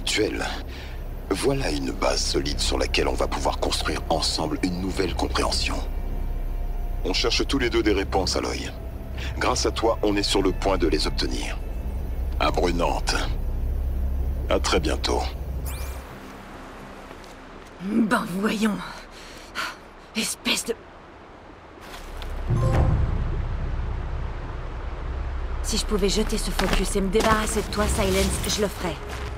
mutuelle. Voilà une base solide sur laquelle on va pouvoir construire ensemble une nouvelle compréhension. On cherche tous les deux des réponses, Aloy. Grâce à toi, on est sur le point de les obtenir. À Brunante. À très bientôt. Ben voyons. Espèce de... Si je pouvais jeter ce focus et me débarrasser de toi, Silence, je le ferais.